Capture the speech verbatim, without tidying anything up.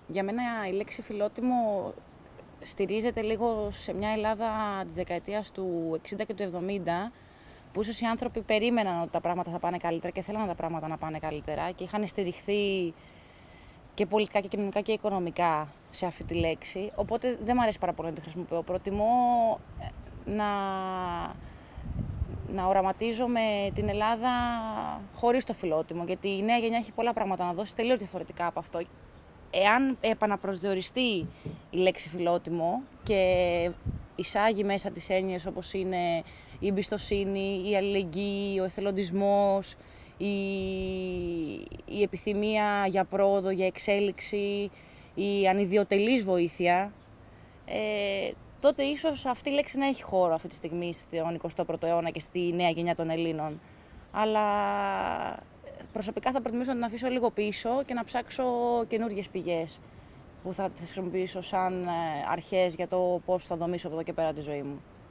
Για μένα η λέξη φιλότιμο στηρίζεται λίγο σε μια Ελλάδα της δεκαετίας του εξήντα και του εβδομήντα, που ίσως οι άνθρωποι περίμεναν ότι τα πράγματα θα πάνε καλύτερα και θέλαν τα πράγματα να πάνε καλύτερα και είχαν στηριχθεί και πολιτικά και κοινωνικά και οικονομικά σε αυτή τη λέξη. Οπότε δεν μου αρέσει πάρα πολύ να τη χρησιμοποιώ. Προτιμώ να, να οραματίζομαι την Ελλάδα χωρίς το φιλότιμο, γιατί η νέα γενιά έχει πολλά πράγματα να δώσει τελείως διαφορετικά από αυτό. Εάν επαναπροσδιοριστεί η λέξη φιλότιμο και εισάγει μέσα τις έννοιες όπως είναι η εμπιστοσύνη, η αλληλεγγύη, ο εθελοντισμός, η, η επιθυμία για πρόοδο, για εξέλιξη, η ανιδιοτελής βοήθεια, ε, τότε ίσως αυτή η λέξη να έχει χώρο αυτή τη στιγμή στον εικοστό πρώτο αιώνα και στη νέα γενιά των Ελλήνων. Αλλά προσωπικά θα προτιμήσω να την αφήσω λίγο πίσω και να ψάξω καινούργιες πηγές που θα τις χρησιμοποιήσω σαν αρχές για το πώς θα δομήσω από εδώ και πέρα τη ζωή μου.